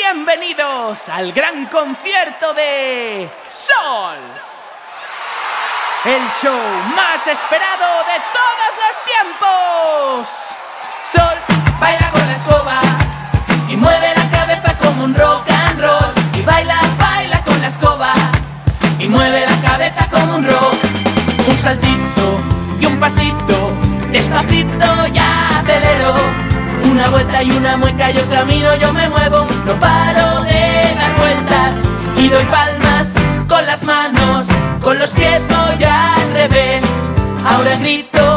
Bienvenidos al gran concierto de Sol, el show más esperado de todos los tiempos. Sol baila con la escoba y mueve la cabeza como un rock and roll. Y baila, baila con la escoba y mueve la cabeza como un rock. Un saltito y un pasito, despacito ya acelero. Una vuelta y una mueca, yo camino, yo me muevo. No paro de dar vueltas y doy palmas con las manos, con los pies voy al revés. Ahora grito